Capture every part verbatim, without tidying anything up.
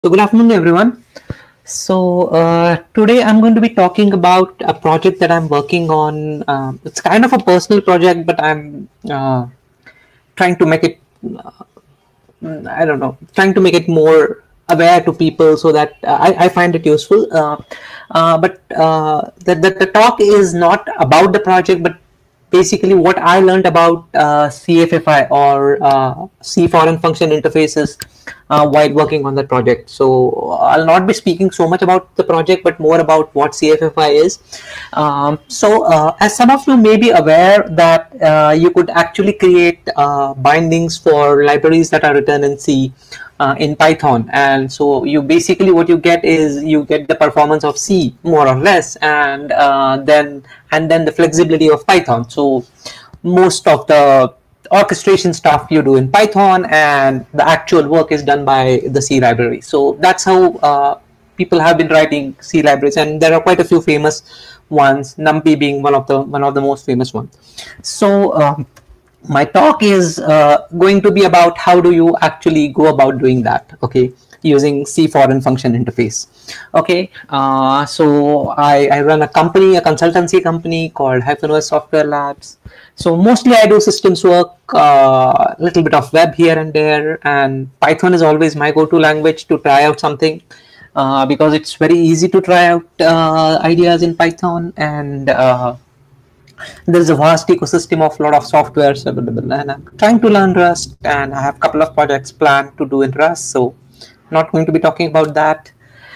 So good afternoon, everyone. So uh, today I'm going to be talking about a project that I'm working on. Um, it's kind of a personal project, but I'm uh, trying to make it. Uh, I don't know, trying to make it more aware to people so that uh, I, I find it useful. Uh, uh, but uh, the, the the talk is not about the project, but basically what I learned about uh, C F F I or uh, C foreign function interfaces uh, while working on that project. So I'll not be speaking so much about the project, but more about what C F F I is. Um, so uh, as some of you may be aware that uh, you could actually create uh, bindings for libraries that are written in C uh, in Python, and so you basically what you get is you get the performance of C more or less, and uh, then and then the flexibility of Python. So most of the orchestration stuff you do in Python, and the actual work is done by the C library. So that's how uh, people have been writing C libraries, and there are quite a few famous ones, NumPy being one of the one of the most famous ones. So um, my talk is uh, going to be about how do you actually go about doing that, okay, using C foreign function interface. Okay, uh, so I, I run a company, a consultancy company called Hyphenose Software Labs. So mostly I do systems work, a uh, little bit of web here and there, and Python is always my go-to language to try out something uh, because it's very easy to try out uh, ideas in Python, and uh, there's a vast ecosystem of a lot of softwares available, and I'm trying to learn Rust, and I have a couple of projects planned to do in Rust, so not going to be talking about that.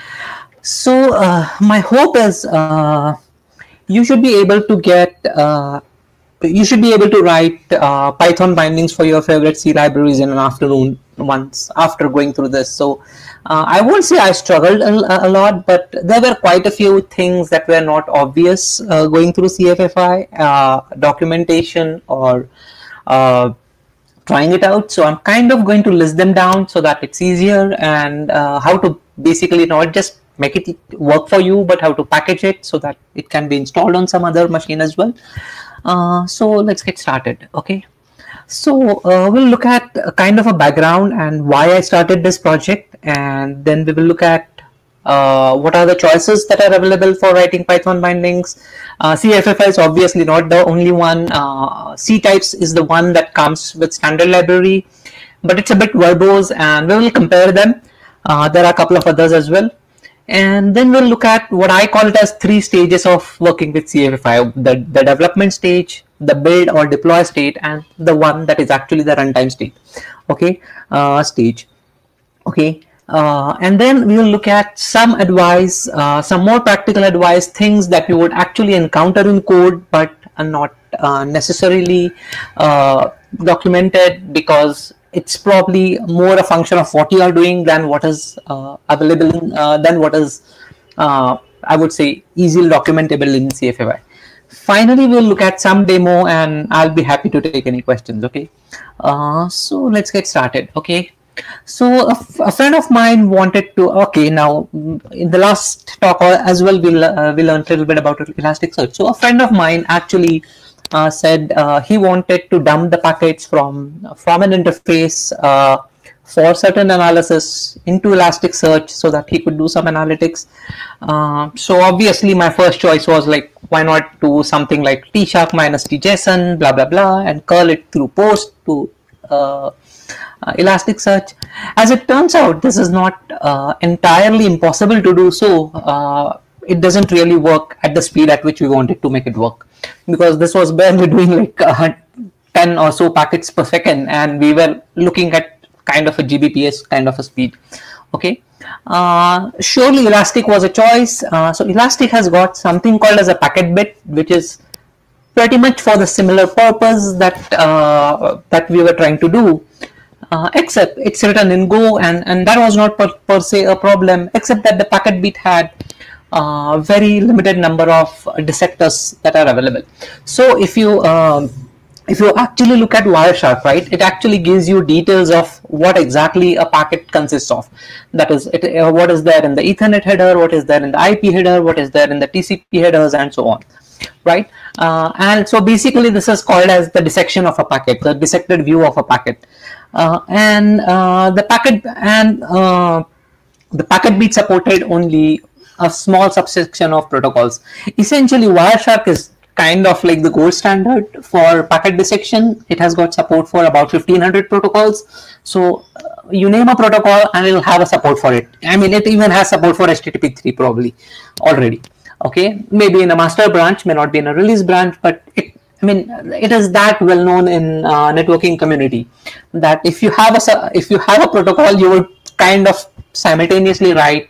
So uh, my hope is uh, you should be able to get uh, you should be able to write uh, Python bindings for your favorite C libraries in an afternoon once after going through this. So uh, I won't say I struggled a, a lot, but there were quite a few things that were not obvious uh, going through C F F I, uh, documentation or uh, trying it out. So I'm kind of going to list them down so that it's easier, and uh, how to basically not just make it work for you, but how to package it so that it can be installed on some other machine as well. Uh, so let's get started. Okay, so uh, we'll look at a kind of a background and why I started this project, and then we will look at uh, what are the choices that are available for writing Python bindings. Uh, C F F I is obviously not the only one. Uh, C types is the one that comes with standard library, but it's a bit verbose, and we will compare them. Uh, there are a couple of others as well. And then we'll look at what I call it as three stages of working with C F F I: the, the development stage, the build or deploy state, and the one that is actually the runtime state. Okay, uh, stage. Okay, uh, and then we will look at some advice, uh, some more practical advice, things that you would actually encounter in code, but are not uh, necessarily uh, documented, because it's probably more a function of what you are doing than what is uh, available in, uh, than what is uh, I would say easily documentable in C F F I. Finally, we'll look at some demo, and I'll be happy to take any questions. Okay, uh, so let's get started. Okay, so a, a friend of mine wanted to. Okay, now in the last talk as well, we'll uh, we learned a little bit about Elasticsearch. So a friend of mine actually Uh, said uh, he wanted to dump the packets from from an interface uh, for certain analysis into Elasticsearch so that he could do some analytics. Uh, so obviously my first choice was like, why not do something like T shark minus T JSON, blah blah blah, and curl it through post to uh, uh, Elasticsearch. As it turns out, this is not uh, entirely impossible to do so. Uh, it doesn't really work at the speed at which we wanted to make it work, because this was barely doing like uh, ten or so packets per second, and we were looking at kind of a G B P S kind of a speed. Okay, uh, surely Elastic was a choice. Uh, so Elastic has got something called as a packet bit, which is pretty much for the similar purpose that uh, that we were trying to do, uh, except it's written in Go, and and that was not per, per se a problem, except that the packet bit had Uh, very limited number of dissectors that are available. So if you um, if you actually look at Wireshark, right, it actually gives you details of what exactly a packet consists of. That is, it, uh, what is there in the Ethernet header, what is there in the I P header, what is there in the T C P headers, and so on, right? Uh, and so basically, this is called as the dissection of a packet, the dissected view of a packet, uh, and uh, the packet and uh, the packet beat supported only a small subsection of protocols. Essentially, Wireshark is kind of like the gold standard for packet dissection. It has got support for about fifteen hundred protocols. So uh, you name a protocol and it'll have a support for it. I mean, it even has support for H T T P three probably already. Okay, maybe in a master branch, may not be in a release branch, but it, I mean, it is that well known in uh, networking community that if you have a if you have a protocol, you would kind of simultaneously write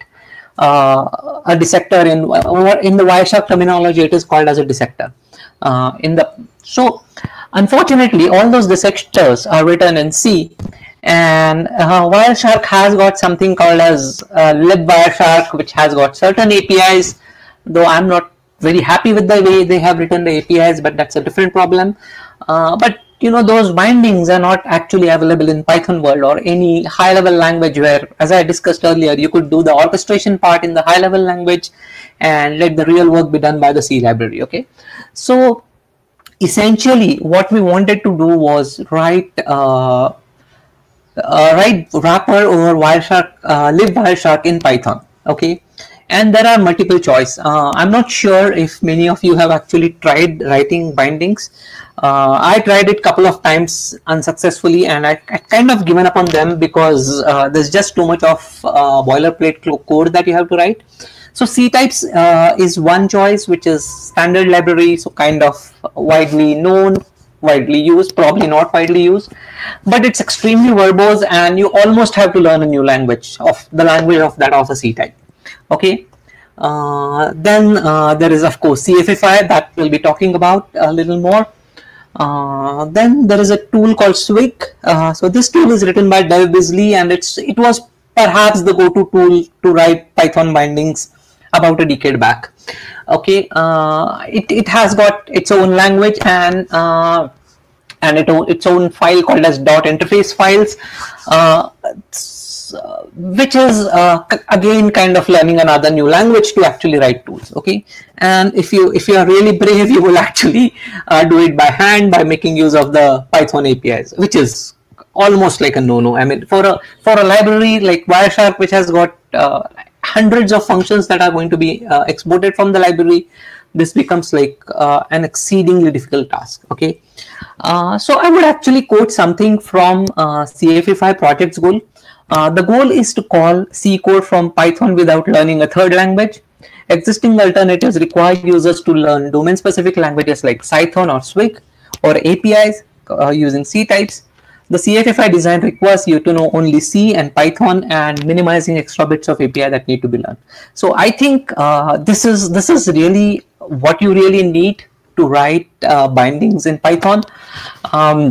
uh, a dissector in or in the Wireshark terminology, it is called as a dissector. Uh, in the so, unfortunately, all those dissectors are written in C, and uh, Wireshark has got something called as uh, libwireshark, which has got certain A P Is. Though I'm not very happy with the way they have written the A P Is, but that's a different problem. Uh, but you know, those bindings are not actually available in Python world or any high level language where, as I discussed earlier, you could do the orchestration part in the high level language and let the real work be done by the C library. Okay, so essentially what we wanted to do was write uh, uh, write wrapper over Wireshark, uh, libwireshark in Python. Okay, and there are multiple choice. Uh, I'm not sure if many of you have actually tried writing bindings. Uh, I tried it a couple of times unsuccessfully, and I, I kind of given up on them because uh, there's just too much of uh, boilerplate code that you have to write. So C types uh, is one choice, which is standard library, so kind of widely known, widely used, probably not widely used, but it's extremely verbose, and you almost have to learn a new language of the language of that of a C type. Okay, uh, then uh, there is of course C F F I that we'll be talking about a little more. Uh, then there is a tool called Swig. Uh, so this tool is written by Dave Bisley, and it's it was perhaps the go-to tool to write Python bindings about a decade back. Okay, uh, it it has got its own language and uh, and it its own file called as dot interface files. Uh, Uh, which is uh, again kind of learning another new language to actually write tools. Okay, and if you if you are really brave, you will actually uh, do it by hand by making use of the Python A P Is, which is almost like a no-no. I mean, for a for a library like Wireshark, which has got uh, hundreds of functions that are going to be uh, exported from the library, this becomes like uh, an exceedingly difficult task. Okay, uh, so I would actually quote something from uh, C F F I project's goal. Uh, the goal is to call C code from Python without learning a third language. Existing alternatives require users to learn domain-specific languages like Python or Swig, or A P Is uh, using C types. The C F F I design requires you to know only C and Python, and minimizing extra bits of A P I that need to be learned. So I think uh, this is this is really what you really need to write uh, bindings in Python. Um,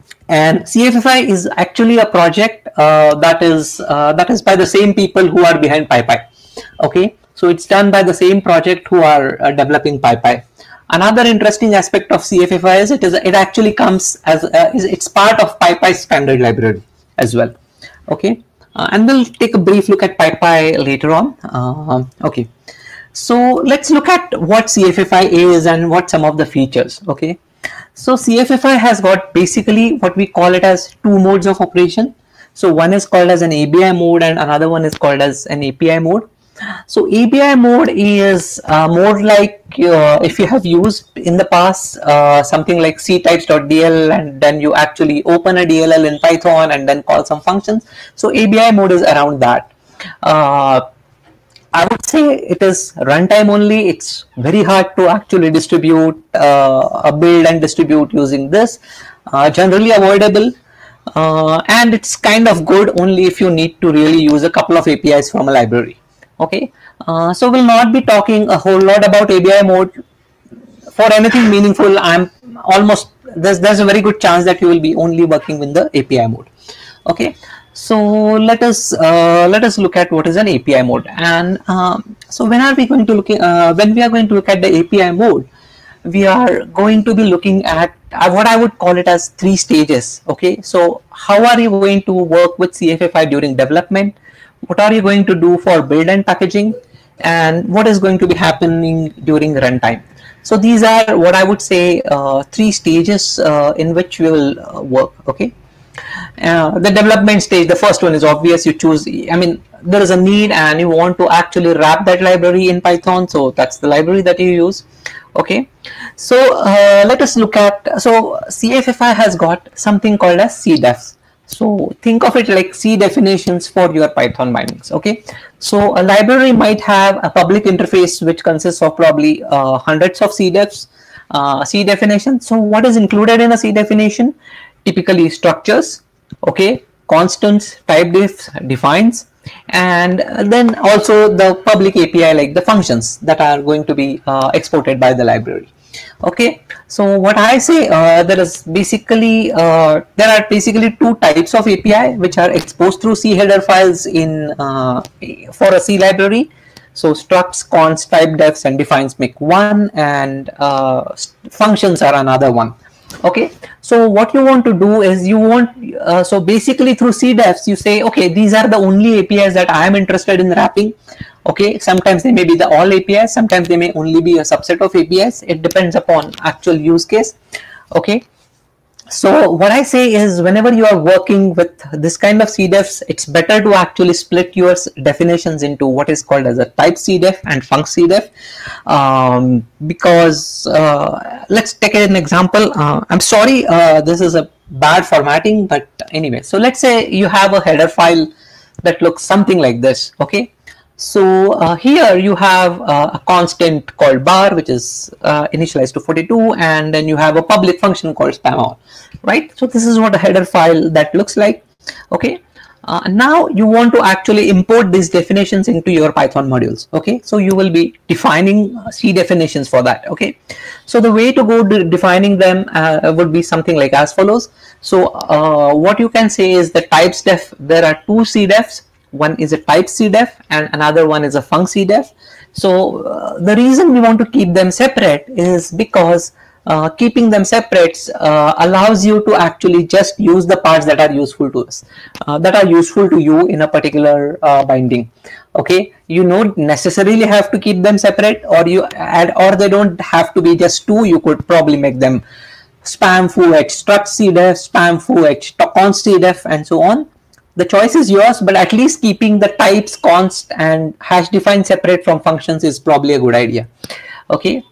And C F F I is actually a project uh, that is uh, that is by the same people who are behind PyPy. Okay, so it's done by the same project who are uh, developing PyPy. Another interesting aspect of C F F I is it is it actually comes as uh, is it's part of PyPy standard library as well. Okay, uh, and we'll take a brief look at PyPy later on. Uh, okay, so let's look at what C F F I is and what some of the features. Okay. So C F F I has got basically what we call it as two modes of operation. So one is called as an A B I mode and another one is called as an A P I mode. So A B I mode is uh, more like uh, if you have used in the past uh, something like C types.dl, and then you actually open a D L L in Python and then call some functions. So A B I mode is around that. Uh, I would say it is runtime only. It's very hard to actually distribute uh, a build and distribute using this. Uh, generally avoidable, uh, and it's kind of good only if you need to really use a couple of A P Is from a library. Okay, uh, so we'll not be talking a whole lot about A B I mode. For anything meaningful, I'm almost there's there's a very good chance that you will be only working with the A P I mode. Okay. So let us uh, let us look at what is an A P I mode, and um, so when are we going to look uh, when we are going to look at the A P I mode, we are going to be looking at uh, what I would call it as three stages. Okay, so how are you going to work with C F F I during development? What are you going to do for build and packaging, and what is going to be happening during runtime? So these are what I would say uh, three stages uh, in which we will uh, work. Okay. Uh, the development stage, the first one is obvious. You choose, I mean, there is a need and you want to actually wrap that library in Python, so that's the library that you use. Okay, so uh, let us look at, so C F F I has got something called as C defs. So think of it like C definitions for your Python bindings. Okay, so a library might have a public interface which consists of probably uh, hundreds of C defs, uh, C definitions. So what is included in a C definition? Typically structures, okay, constants, type diffs, defines, and then also the public A P I like the functions that are going to be uh, exported by the library. Okay, so what I say, uh, there is basically uh, there are basically two types of A P I which are exposed through C header files in uh, for a C library. So structs, const, type defs, and defines make one, and uh, functions are another one. Okay, so what you want to do is you want uh, so basically through C defs you say, okay, these are the only A P Is that I am interested in wrapping. Okay, sometimes they may be the all A P Is, sometimes they may only be a subset of A P Is. It depends upon actual use case. Okay, so what I say is whenever you are working with this kind of C defs, it's better to actually split your definitions into what is called as a type C def and func C def, um, because uh, let's take an example. Uh, I'm sorry, uh, this is a bad formatting, but anyway, so let's say you have a header file that looks something like this. Okay, so uh, here you have uh, a constant called bar, which is uh, initialized to forty-two, and then you have a public function called spam, right? So this is what a header file that looks like. Okay, uh, now you want to actually import these definitions into your Python modules. Okay, so you will be defining C definitions for that. Okay, so the way to go to defining them uh, would be something like as follows. So uh, what you can say is the types def, there are two C defs. One is a type C def and another one is a func C def. So uh, the reason we want to keep them separate is because uh, keeping them separate uh, allows you to actually just use the parts that are useful to us, uh, that are useful to you in a particular uh, binding. Okay, you don't necessarily have to keep them separate, or you add, or they don't have to be just two. You could probably make them spam foo h, struct C def, spam foo h, const C def, and so on. The choice is yours, but at least keeping the types, const, and hash define separate from functions is probably a good idea. Okay,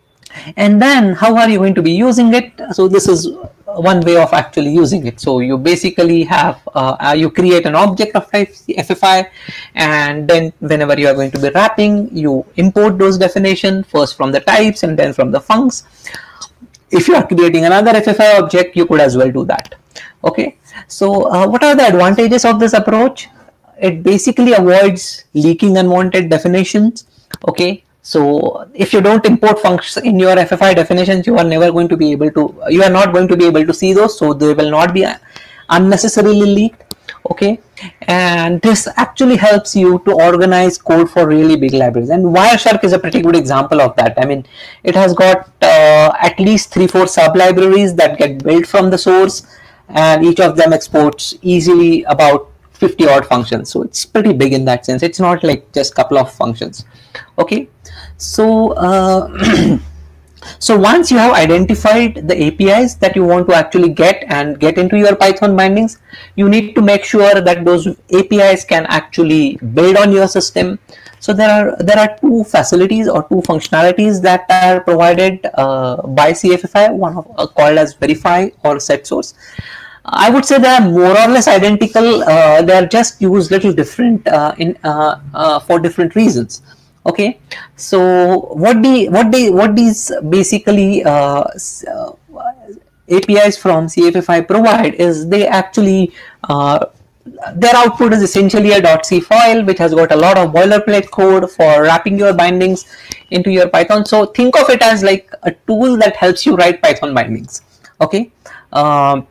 and then how are you going to be using it? So this is one way of actually using it. So you basically have uh, you create an object of type F F I, and then whenever you are going to be wrapping, you import those definitions first from the types and then from the funcs. If you are creating another F F I object, you could as well do that. Okay, so uh, what are the advantages of this approach? It basically avoids leaking unwanted definitions. Okay, so if you don't import functions in your F F I definitions, you are never going to be able to, you are not going to be able to see those, so they will not be unnecessarily leaked. Okay, and this actually helps you to organize code for really big libraries, and Wireshark is a pretty good example of that. I mean, it has got uh, at least three four sub libraries that get built from the source, and each of them exports easily about fifty odd functions. So it's pretty big in that sense. It's not like just a couple of functions. Okay, so uh, so once you have identified the A P Is that you want to actually get and get into your Python bindings, you need to make sure that those A P Is can actually build on your system. So there are there are two facilities or two functionalities that are provided uh, by C F F I, one of, uh, called as verify or set source. I would say they are more or less identical. Uh, they are just used little different uh, in uh, uh, for different reasons. Okay, so what the what they what these basically uh, uh, A P Is from C F F I provide is they actually uh, their output is essentially a .c file which has got a lot of boilerplate code for wrapping your bindings into your Python. So think of it as like a tool that helps you write Python bindings. Okay, um,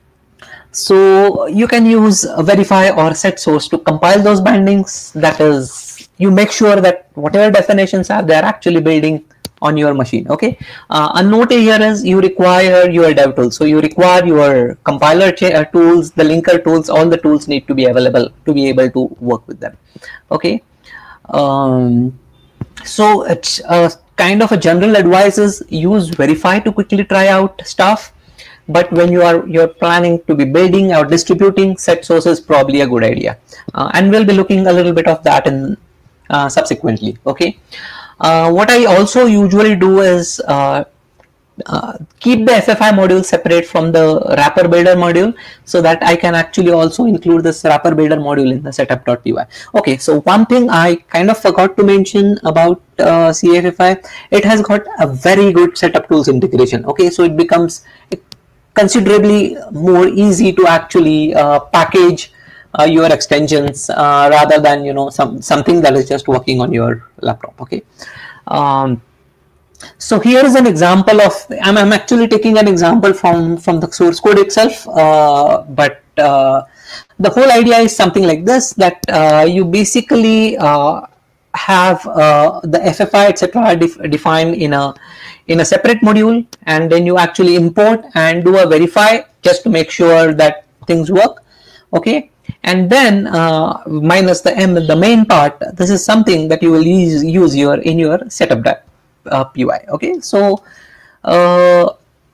so you can use verify or set source to compile those bindings. That is, you make sure that whatever definitions are, they are actually building on your machine. Okay, uh, a note here is you require your dev tools. So you require your compiler uh, tools, the linker tools, all the tools need to be available to be able to work with them. Okay, um, so it's uh, kind of a general advice is use verify to quickly try out stuff. but when you are you're planning to be building or distributing, set source is probably a good idea, uh, and we'll be looking a little bit of that in uh, subsequently. Okay, uh, what I also usually do is uh, uh, keep the F F I module separate from the wrapper builder module, so that I can actually also include this wrapper builder module in the setup.py. Okay, so one thing I kind of forgot to mention about uh, C F F I, it has got a very good setup tools integration. Okay, so it becomes considerably more easy to actually uh, package uh, your extensions uh, rather than, you know, some something that is just working on your laptop. Okay. Um, So here is an example of, I'm, I'm actually taking an example from, from the source code itself, uh, but uh, the whole idea is something like this, that uh, you basically uh, have uh, the F F I, et cetera def defined in a, in a separate module, and then you actually import and do a verify just to make sure that things work. Okay. And then uh, minus the M, the main part, this is something that you will use, use your, in your setup Uh, P Y. Okay, so uh,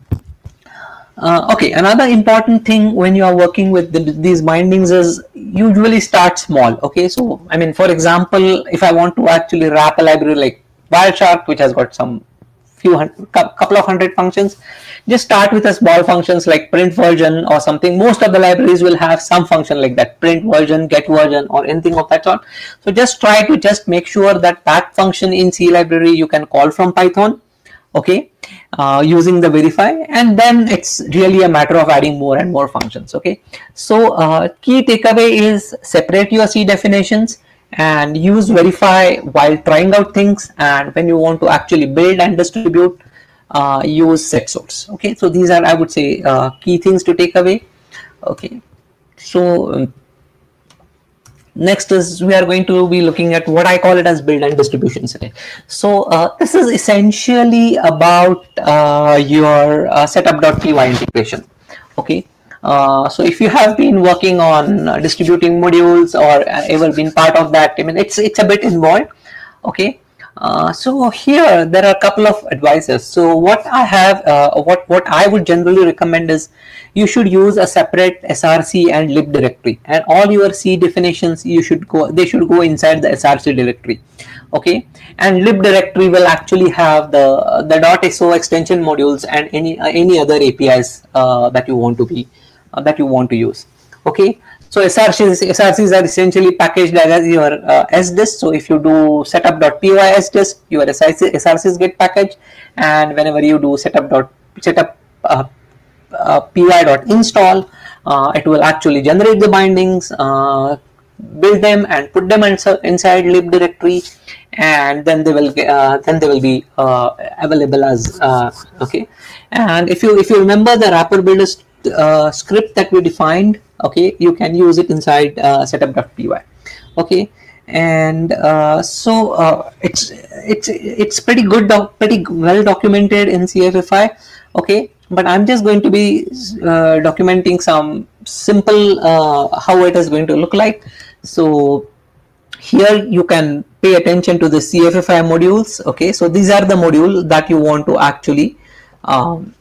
uh, okay, another important thing when you are working with the, these bindings is usually start small. Okay, so I mean, for example, if I want to actually wrap a library like Wireshark, which has got some few hundred, couple of hundred functions, just start with a small functions like print version or something. Most of the libraries will have some function like that, print version, get version, or anything of that sort. So just try to just make sure that that function in C library you can call from Python, okay, uh, using the verify, and then it's really a matter of adding more and more functions. Okay, so uh, key takeaway is separate your C definitions and use verify while trying out things, and when you want to actually build and distribute, uh, use set source. Okay, so these are, I would say, uh, key things to take away. Okay, so um, next is we are going to be looking at what I call it as build and distribution setting. So uh, this is essentially about uh, your uh, setup.py integration. Okay. Uh, so if you have been working on uh, distributing modules or uh, ever been part of that, I mean, it's it's a bit involved. Okay. Uh, so here there are a couple of advices. So what I have, uh, what what I would generally recommend is you should use a separate S R C and lib directory, and all your C definitions you should go they should go inside the S R C directory. Okay, and lib directory will actually have the the .so extension modules and any uh, any other A P Is uh, that you want to be uh, that you want to use. Okay, so S R Cs S R Cs are essentially packaged as your uh, S D I S. So if you do setup.py S D I S, your S R Cs get packaged, and whenever you do setup dot setup uh, uh, py.install, uh, it will actually generate the bindings, uh, build them, and put them inside lib directory, and then they will get, uh, then they will be uh, available as uh, okay. And if you if you remember the wrapper builder uh, script that we defined, okay, you can use it inside uh, setup.py. Okay, and uh, so uh, it's it's it's pretty good, doc pretty well documented in C F F I. Okay, but I'm just going to be uh, documenting some simple uh, how it is going to look like. So here you can pay attention to the C F F I modules. Okay, so these are the modules that you want to actually um,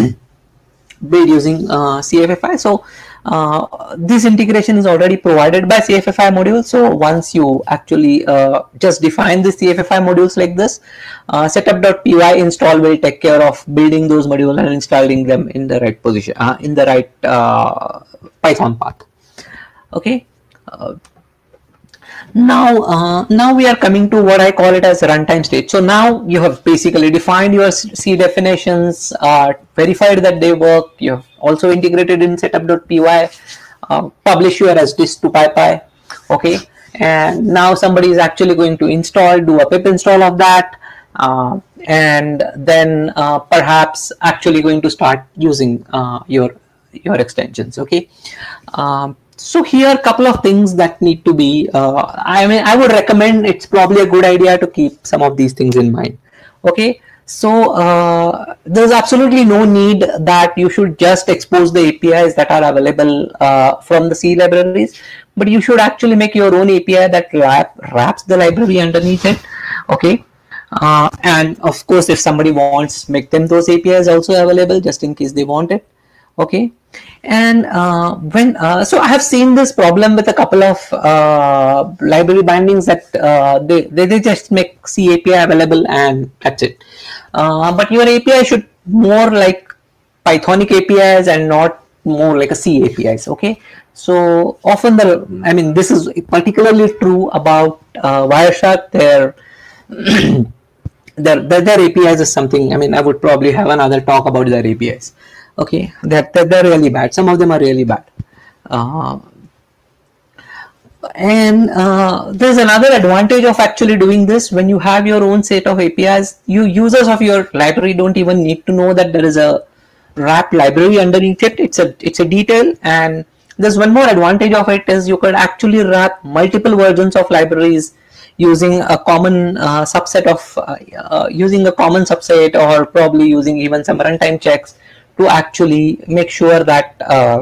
build using uh, C F F I. So uh, this integration is already provided by C F F I module. So once you actually uh, just define the C F F I modules like this, uh, setup.py install will take care of building those modules and installing them in the right position, uh, in the right uh, Python path. Okay. Uh, Now, uh, now we are coming to what I call it as runtime stage. So now you have basically defined your C definitions, uh, verified that they work. You have also integrated in setup.py, uh, publish your S D I S to PyPy. Okay, and now somebody is actually going to install, do a pip install of that, uh, and then uh, perhaps actually going to start using uh, your your extensions. Okay. Um, So here a couple of things that need to be, uh, I mean, I would recommend, it's probably a good idea to keep some of these things in mind. Okay, so uh, there's absolutely no need that you should just expose the A P Is that are available uh, from the C libraries, but you should actually make your own A P I that wrap, wraps the library underneath it. Okay, uh, and of course, if somebody wants, make them those A P Is also available just in case they want it. Okay. And uh, when uh, so I have seen this problem with a couple of uh, library bindings that uh, they, they they just make C A P I available and that's it. Uh, but your A P I should more like Pythonic A P Is and not more like a C A P Is. Okay. So often the I mean this is particularly true about uh, Wireshark. Their their, their their A P Is is something. I mean I would probably have another talk about their A P Is. Okay, they're, they're really bad. Some of them are really bad. Uh, and uh, there's another advantage of actually doing this. When you have your own set of A P Is, you users of your library don't even need to know that there is a wrap library underneath it. It's a it's a detail, and there's one more advantage of it is you could actually wrap multiple versions of libraries using a common uh, subset of uh, uh, using a common subset, or probably using even some runtime checks to actually make sure that uh,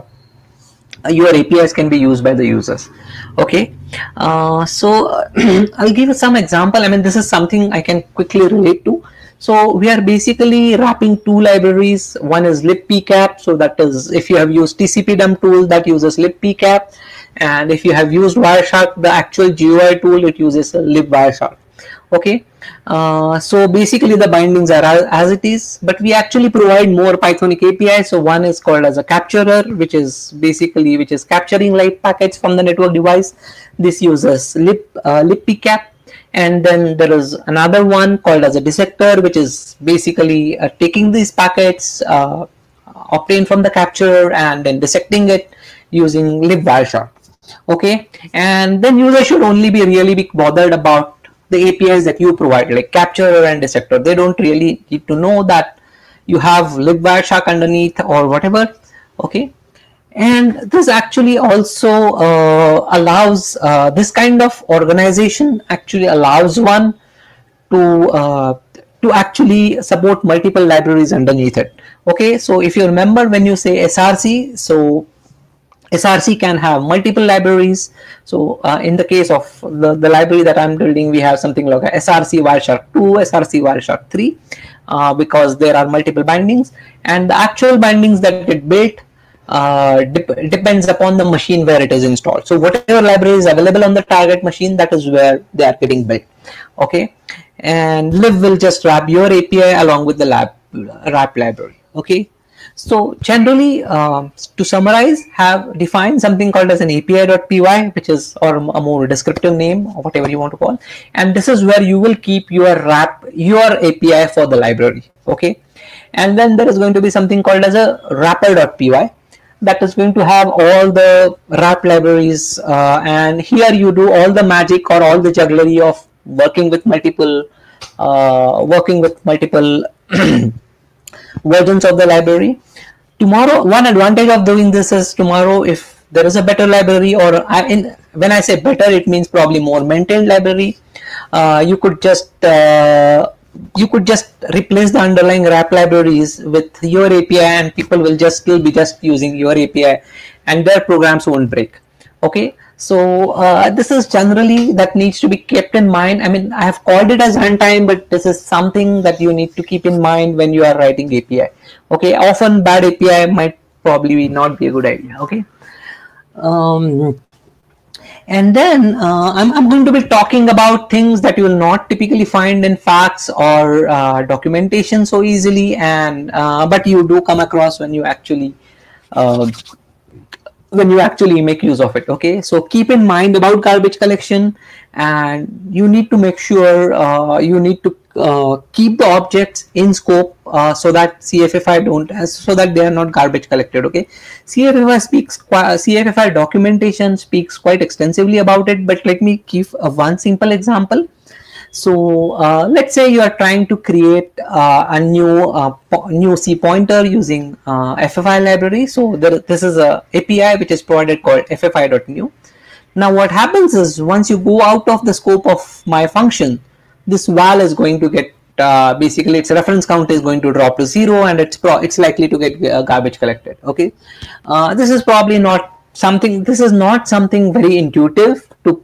your A P Is can be used by the users. Okay, uh, so I'll give you some example. I mean, this is something I can quickly relate to. So we are basically wrapping two libraries. One is libpcap, so that is if you have used tcpdum tool, that uses libpcap, and if you have used Wireshark, the actual G U I tool, it uses libwireshark. Okay, uh, so basically the bindings are as it is, but we actually provide more Pythonic A P Is. So one is called as a capturer, which is basically which is capturing light packets from the network device. This uses lib uh, libpcap, and then there is another one called as a dissector, which is basically uh, taking these packets uh, obtained from the capturer and then dissecting it using libwireshark. Okay, and then users should only be really be bothered about the A P Is that you provide, like capturer and dissector. They don't really need to know that you have libwireshark underneath or whatever. Okay, and this actually also uh, allows uh, this kind of organization actually allows one to uh, to actually support multiple libraries underneath it. Okay, so if you remember when you say S R C, so S R C can have multiple libraries. So uh, in the case of the, the library that I'm building, we have something like S R C Wireshark two, S R C Wireshark three, uh, because there are multiple bindings, and the actual bindings that get built uh, dep depends upon the machine where it is installed. So whatever library is available on the target machine, that is where they are getting built. Okay, and lib will just wrap your A P I along with the lab wrap library. Okay. So generally, uh, to summarize, have defined something called as an A P I.py, which is or a more descriptive name or whatever you want to call, and this is where you will keep your wrap your A P I for the library. Okay, and then there is going to be something called as a wrapper.py that is going to have all the wrap libraries, uh, and here you do all the magic or all the jugglery of working with multiple, uh, working with multiple. versions of the library. Tomorrow, one advantage of doing this is tomorrow, if there is a better library, or I, in, when I say better, it means probably more maintained library. Uh, you could just uh, you could just replace the underlying wrap libraries with your A P I, and people will just still be just using your A P I, and their programs won't break. Okay. So uh, this is generally that needs to be kept in mind. I mean, I have called it as runtime, but this is something that you need to keep in mind when you are writing A P I. Okay, often bad A P I might probably not be a good idea. Okay, um, and then uh, I'm, I'm going to be talking about things that you will not typically find in facts or uh, documentation so easily, and uh, but you do come across when you actually uh, when you actually make use of it. Okay, so keep in mind about garbage collection, and you need to make sure uh, you need to uh, keep the objects in scope uh, so that C F F I don't so that they are not garbage collected. Okay, C F F I speaks C F F I documentation speaks quite extensively about it, but let me give a one simple example. So uh, let's say you are trying to create uh, a new uh, new C pointer using uh, F F I library. So there, this is a API which is provided called F F I dot new. Now what happens is once you go out of the scope of my function, this val is going to get uh, basically its reference count is going to drop to zero, and it's pro it's likely to get uh, garbage collected. Okay, uh, this is probably not something. This is not something very intuitive to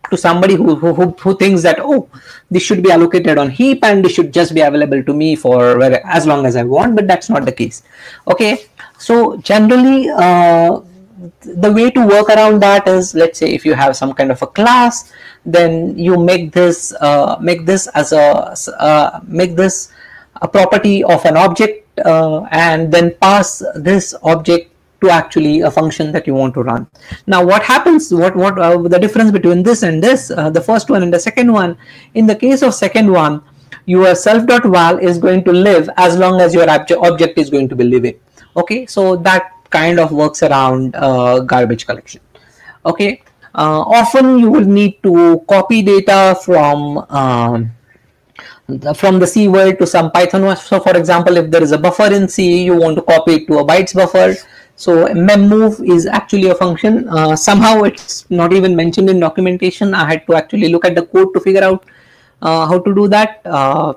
to somebody who, who who thinks that, oh, this should be allocated on heap and this should just be available to me for as long as I want, but that's not the case. Okay, so generally uh, the way to work around that is, let's say if you have some kind of a class, then you make this uh, make this as a uh, make this a property of an object uh, and then pass this object to actually a function that you want to run. Now what happens, what what uh, the difference between this and this, uh, the first one and the second one, in the case of second one, your self.val is going to live as long as your object is going to be living. Okay, so that kind of works around uh, garbage collection. Okay, uh, often you will need to copy data from um, from the C world to some Python. So for example, if there is a buffer in C, you want to copy it to a bytes buffer. So memmove is actually a function. Uh, somehow it's not even mentioned in documentation. I had to actually look at the code to figure out uh, how to do that. Uh,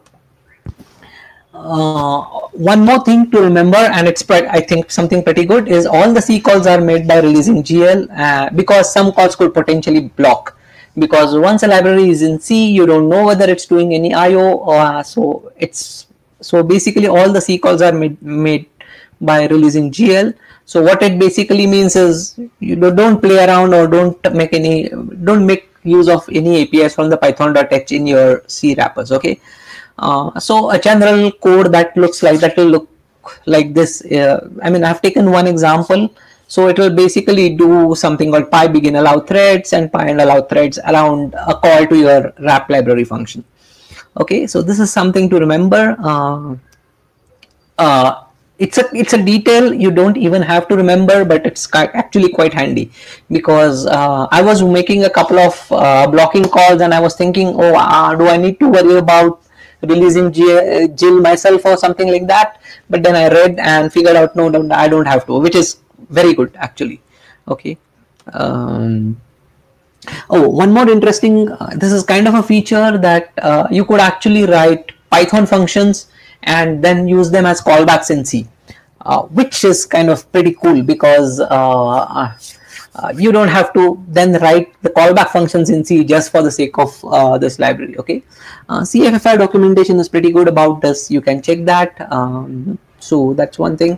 uh, one more thing to remember, and it's I think something pretty good, is all the C calls are made by releasing G L uh, because some calls could potentially block. Because once a library is in C, you don't know whether it's doing any I O. Uh, so it's so basically all the C calls are made made by releasing G L. So what it basically means is you don't play around or don't make any don't make use of any A P Is from the python.h in your C wrappers. Okay, uh, so a general code that looks like that will look like this. Uh, I mean, I've taken one example. So it will basically do something called pybegin allow threads and py allow threads around a call to your wrap library function. Okay, so this is something to remember. Uh, uh, it's a it's a detail you don't even have to remember, but it's actually quite handy because uh, I was making a couple of uh, blocking calls and I was thinking, oh, uh, do I need to worry about releasing G L myself or something like that? But then I read and figured out, no, no, I don't have to, which is very good actually. Okay. Um, oh, one more interesting, uh, this is kind of a feature that uh, you could actually write Python functions and then use them as callbacks in C, uh, which is kind of pretty cool because uh, uh, you don't have to then write the callback functions in C just for the sake of uh, this library. Okay, uh, C F F I documentation is pretty good about this. You can check that. Um, so that's one thing.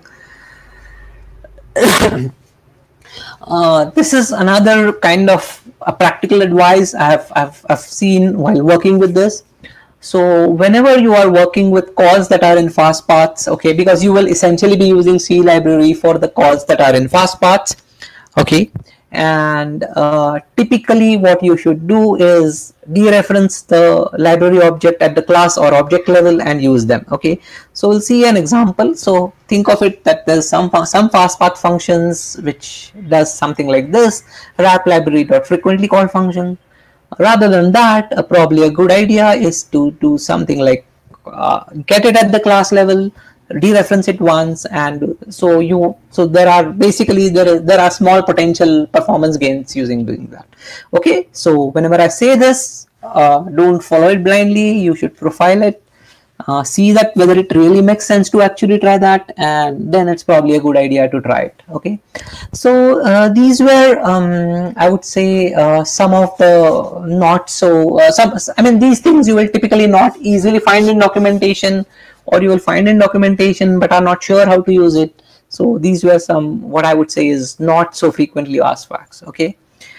uh, this is another kind of a practical advice I have I've, I've seen while working with this. So whenever you are working with calls that are in fast paths, okay, because you will essentially be using C library for the calls that are in fast paths, okay, and uh, typically what you should do is dereference the library object at the class or object level and use them. Okay, so we'll see an example. So think of it that there's some some fast path functions which does something like this: wrap library dot frequently called function. Rather than that, uh, probably a good idea is to do something like uh, get it at the class level, dereference it once, and so you so there are basically there is there are small potential performance gains using doing that. Okay, so whenever I say this, uh, don't follow it blindly. You should profile it, uh, see that whether it really makes sense to actually try that, and then it's probably a good idea to try it. Okay, so uh, these were um, I would say uh, some of the not so uh, some I mean these things you will typically not easily find in documentation, or you will find in documentation but are not sure how to use it. So these were some what I would say is not so frequently asked facts. Okay.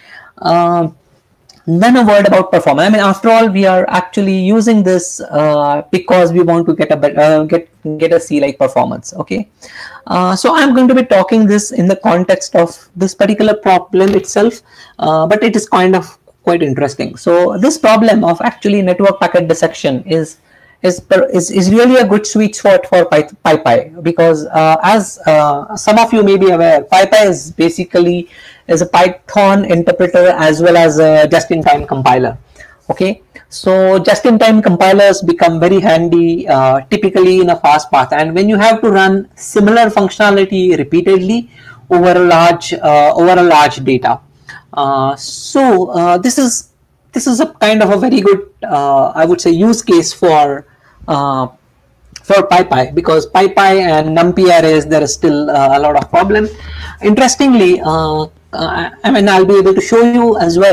Um, Then a word about performance. I mean, after all, we are actually using this uh, because we want to get a better, uh, get get a C-like performance. Okay, uh, so I'm going to be talking this in the context of this particular problem itself, uh, but it is kind of quite interesting. So this problem of actually network packet dissection is is is, is really a good sweet spot for PyPy because uh, as uh, some of you may be aware, PyPy is basically is a Python interpreter as well as a just-in-time compiler. Okay, so just-in-time compilers become very handy uh, typically in a fast path, and when you have to run similar functionality repeatedly over a large uh, over a large data. Uh, so uh, this is this is a kind of a very good uh, I would say use case for uh, for PyPy, because PyPy and NumPy arrays there is still uh, a lot of problem. Interestingly, uh, uh, I mean I'll be able to show you as well.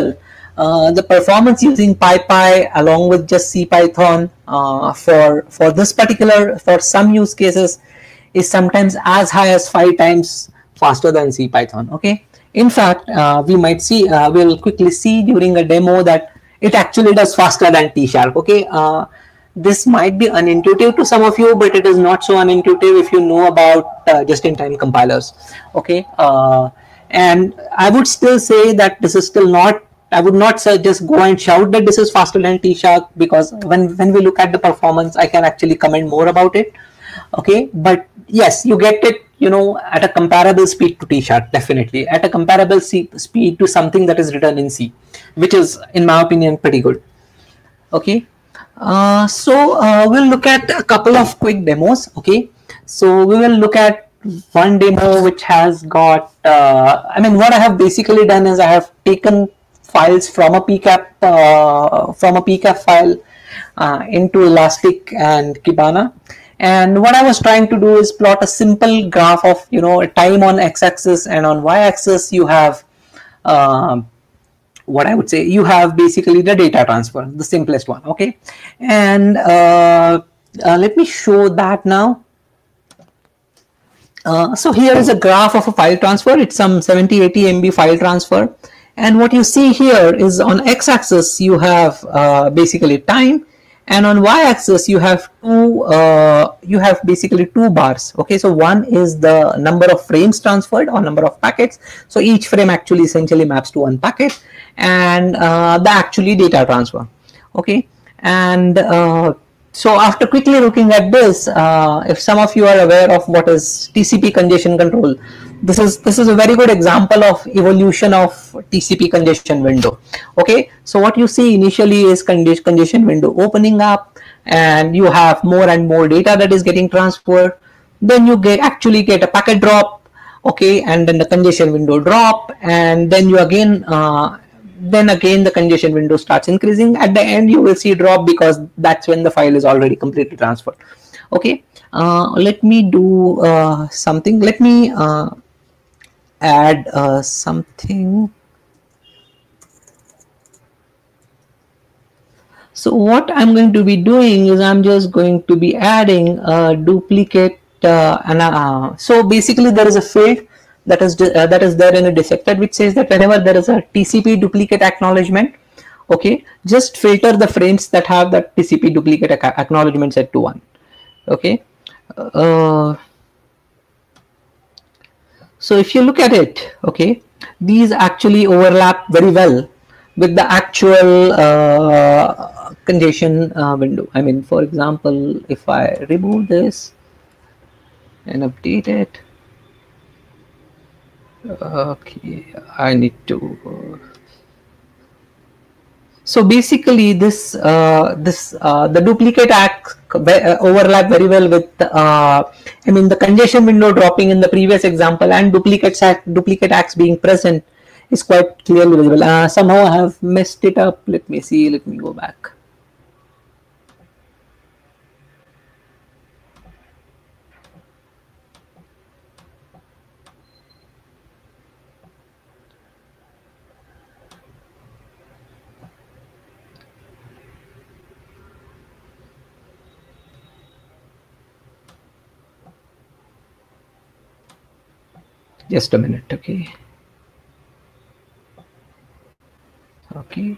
Uh, the performance using PyPy along with just CPython uh, for for this particular, for some use cases, is sometimes as high as five times faster than CPython. Okay. In fact, uh, we might see, uh, we'll quickly see during a demo that it actually does faster than T Sharp. Okay. Uh, this might be unintuitive to some of you, but it is not so unintuitive if you know about uh, just-in-time compilers. Okay. Uh, and I would still say that this is still not, I would not say just go and shout that this is faster than T Sharp, because when, when we look at the performance, I can actually comment more about it. Okay, but yes, you get it, you know, at a comparable speed to T Sharp, definitely. At a comparable C speed to something that is written in C, which is, in my opinion, pretty good. Okay, uh, so uh, we'll look at a couple of quick demos. Okay, so we will look at one demo which has got, uh, I mean, what I have basically done is I have taken files from a P CAP uh, from a P CAP file uh, into Elastic and Kibana, and what I was trying to do is plot a simple graph of, you know, time on x-axis, and on y-axis you have uh, what I would say, you have basically the data transfer, the simplest one. Okay, and uh, uh, let me show that now. Uh, so here is a graph of a file transfer. It's some seventy eighty M B file transfer. And what you see here is on x-axis you have uh, basically time, and on y-axis you have two uh, you have basically two bars. Okay, so one is the number of frames transferred or number of packets. So each frame actually essentially maps to one packet, and uh, the actually data transfer. Okay, and uh, so after quickly looking at this, uh, if some of you are aware of what is T C P congestion control, this is this is a very good example of evolution of T C P congestion window. Okay, so what you see initially is congestion window opening up, and you have more and more data that is getting transferred. Then you get actually get a packet drop. Okay, and then the congestion window drop, and then you again uh, then again the congestion window starts increasing. At the end you will see drop, because that's when the file is already completely transferred. Okay, uh, let me do uh, something. Let me uh, add uh, something. So what I'm going to be doing is I'm just going to be adding a duplicate uh, and uh, so basically there is a field that is uh, that is there in a dissector which says that whenever there is a T C P duplicate acknowledgement, okay, just filter the frames that have that T C P duplicate acknowledgement set to one. Okay, uh, so if you look at it, okay, these actually overlap very well with the actual uh, congestion uh, window. I mean, for example, if I remove this and update it, okay, I need to. So basically, this uh, this uh, the duplicate acts overlap very well with uh, I mean the congestion window dropping in the previous example, and duplicate act, duplicate acts being present is quite clearly visible. Uh, somehow I have messed it up. Let me see. Let me go back. Just a minute, okay. Okay.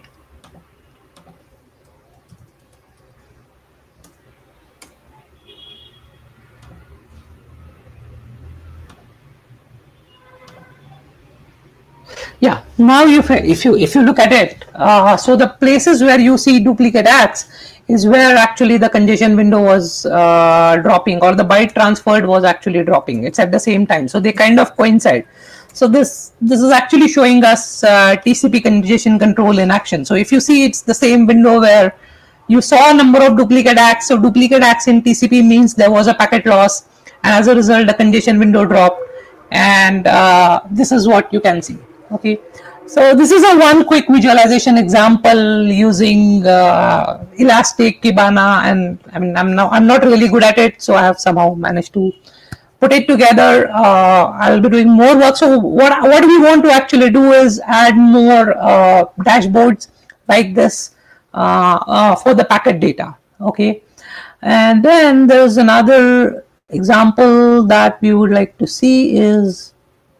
Yeah, now you if you if you look at it, uh, so the places where you see duplicate acts is where actually the congestion window was uh, dropping, or the byte transferred was actually dropping. It's at the same time, so they kind of coincide. So this this is actually showing us uh, T C P congestion control in action. So if you see, it's the same window where you saw a number of duplicate acts. So duplicate acts in T C P means there was a packet loss, and as a result, the congestion window dropped. And uh, this is what you can see. Okay, so this is a one quick visualization example using uh, Elastic, Kibana, and I mean I'm now I'm not really good at it, so I have somehow managed to put it together, uh, I'll be doing more work. So what, what we want to actually do is add more uh, dashboards like this uh, uh, for the packet data. Okay. And then there's another example that we would like to see is,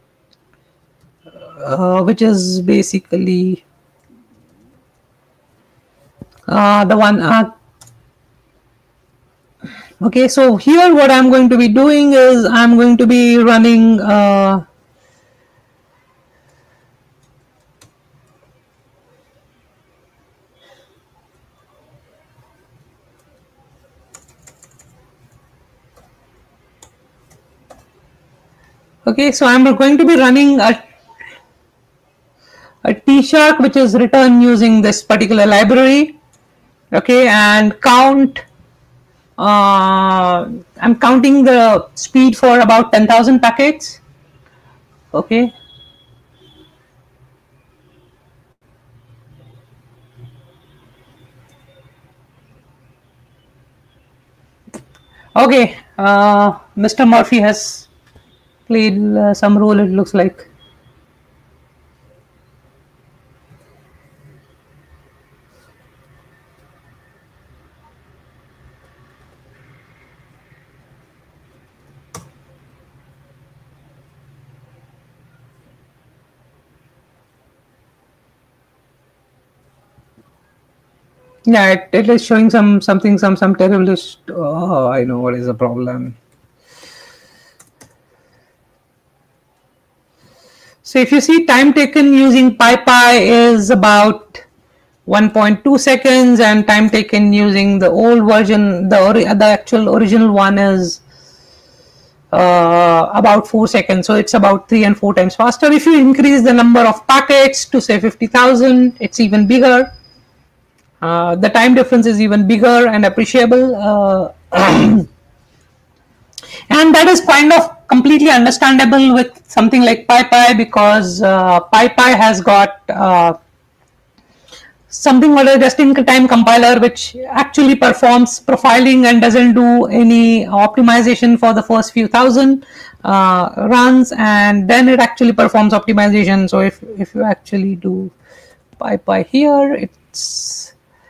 uh, which is basically uh, the one. Uh, okay, so here what I'm going to be doing is I'm going to be running uh, okay, so I'm going to be running a a T-Shark which is written using this particular library. Okay, and count. Uh, I'm counting the speed for about ten thousand packets. Okay. Okay, uh, Mister Murphy has played uh, some role, it looks like. Yeah, it, it is showing some something, some some terrible. Oh, I know what is the problem. So if you see, time taken using PyPy is about one point two seconds, and time taken using the old version, the the actual original one is uh, about four seconds. So it's about three and four times faster. If you increase the number of packets to say fifty thousand, it's even bigger. Uh, the time difference is even bigger and appreciable, uh, and that is kind of completely understandable with something like PyPy, because uh, PyPy has got uh, something called a just-in-time compiler, which actually performs profiling and doesn't do any optimization for the first few thousand uh, runs, and then it actually performs optimization. So if if you actually do PyPy here, it's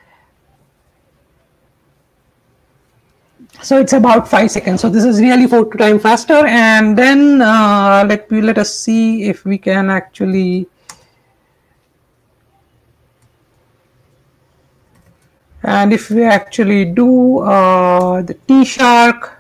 so it's about five seconds. So this is really four times faster. And then uh, let me let us see if we can actually and if we actually do uh, the T-Shark.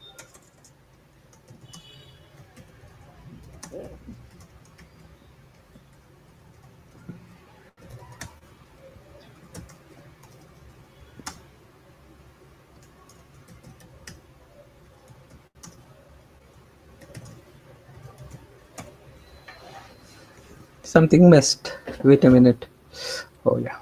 Something missed. Wait a minute. Oh yeah.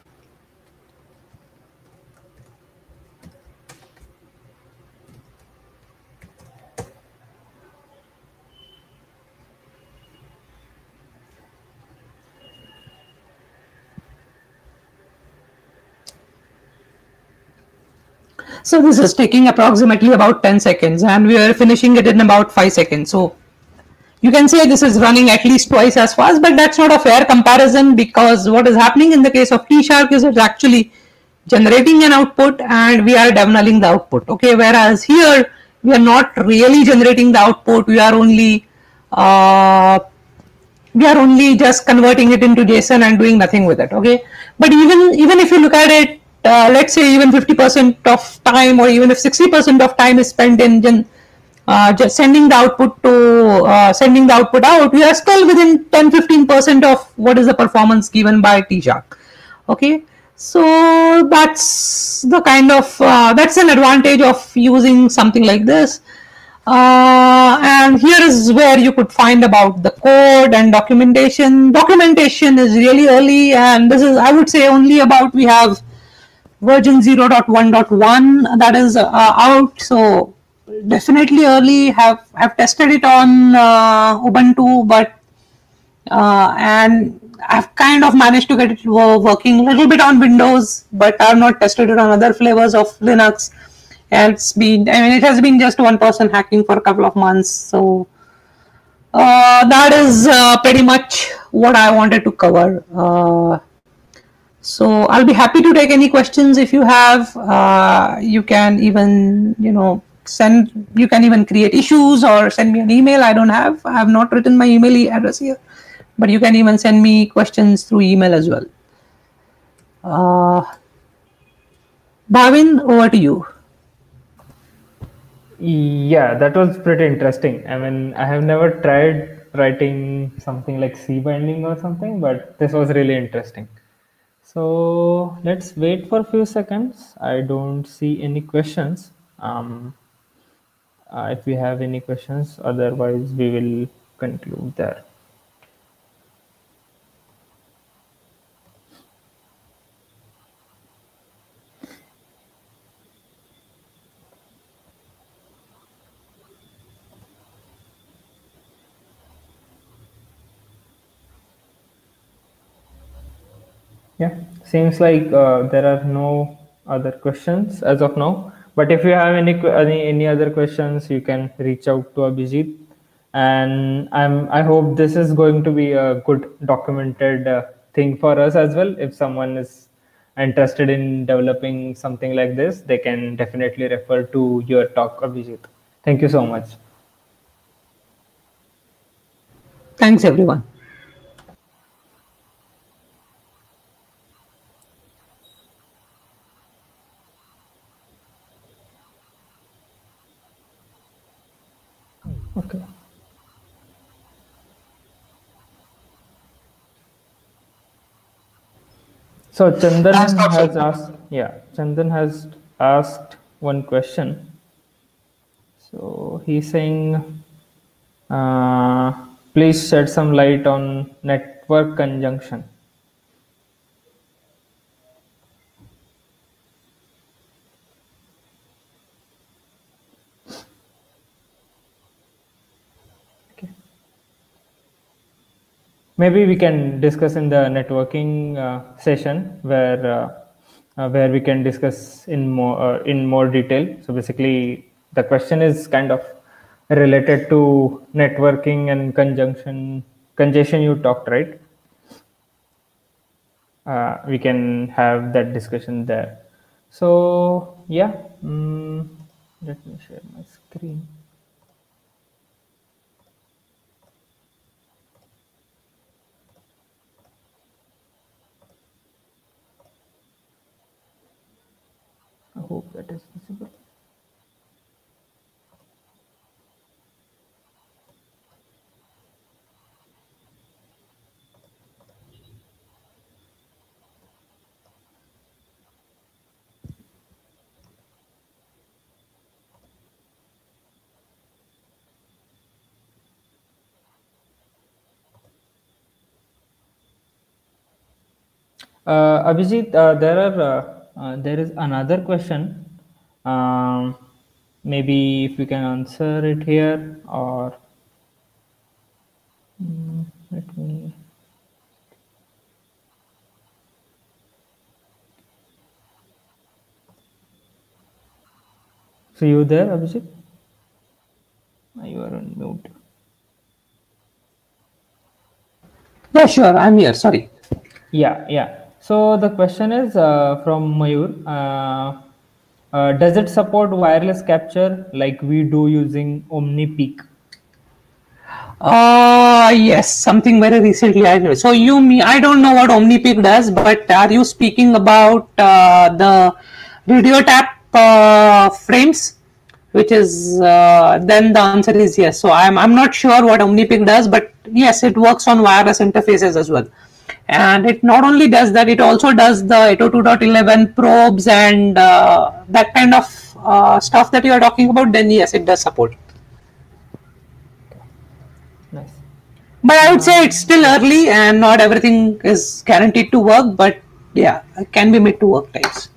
So this is taking approximately about ten seconds, and we are finishing it in about five seconds. So you can say this is running at least twice as fast, but that's not a fair comparison, because what is happening in the case of T-Shark is it's actually generating an output and we are demodeling the output. Okay, whereas here we are not really generating the output, we are only uh, we are only just converting it into JSON and doing nothing with it. Okay, but even even if you look at it, uh, let's say even fifty percent of time, or even if sixty percent of time is spent in gen Uh, just sending the output to uh, sending the output out, we are still within ten to fifteen percent of what is the performance given by T-Shark. Okay, so that's the kind of uh, that's an advantage of using something like this. Uh, and here is where you could find about the code and documentation. Documentation is really early, and this is, I would say, only about, we have version zero point one point one that is uh, out. So definitely early. Have have tested it on uh, Ubuntu, but uh, and I've kind of managed to get it working a little bit on Windows, but I've not tested it on other flavors of Linux. It's been, I mean, it has been just one person hacking for a couple of months. So uh, that is uh, pretty much what I wanted to cover. Uh, so I'll be happy to take any questions if you have. Uh, you can even, you know, send, you can even create issues or send me an email. I don't have, I have not written my email address here, but you can even send me questions through email as well. Uh, Bhavin, over to you. Yeah, that was pretty interesting. I mean, I have never tried writing something like C binding or something, but this was really interesting. So let's wait for a few seconds. I don't see any questions. Um, uh, if we have any questions, otherwise we will conclude there. Yeah, seems like uh, there are no other questions as of now. But if you have any any any other questions, you can reach out to Abhijit. And I'm I hope this is going to be a good documented uh, thing for us as well. If someone is interested in developing something like this, they can definitely refer to your talk, Abhijit. Thank you so much. Thanks, everyone. Okay. So Chandan has asked, yeah, Chandan has asked one question. So he's saying, uh, please shed some light on network conjunction. Okay. Maybe we can discuss in the networking uh, session where uh, uh, where we can discuss in more uh, in more detail. So basically, the question is kind of related to networking and conjunction congestion you talked, right? Uh, we can have that discussion there. So yeah, mm, let me share my screen. I hope that is visible. Uh, Abhijit, uh, there are uh, uh, there is another question. Um, maybe if you can answer it here, or mm, let me. So you there, Abhijit? You are on mute. Yeah, sure. I'm here. Sorry. Yeah, yeah. So the question is uh, from Mayur. Uh, uh, does it support wireless capture like we do using OmniPeak? Uh, yes, something very recently I know. So you me, I don't know what OmniPeak does, but are you speaking about uh, the video tap uh, frames? Which is uh, then the answer is yes. So I'm I'm not sure what OmniPeak does, but yes, it works on wireless interfaces as well. And it not only does that, it also does the eight oh two dot eleven probes and uh, that kind of uh, stuff that you are talking about. Then yes, it does support. Nice. But I would say it's still early and not everything is guaranteed to work, but yeah, it can be made to work types.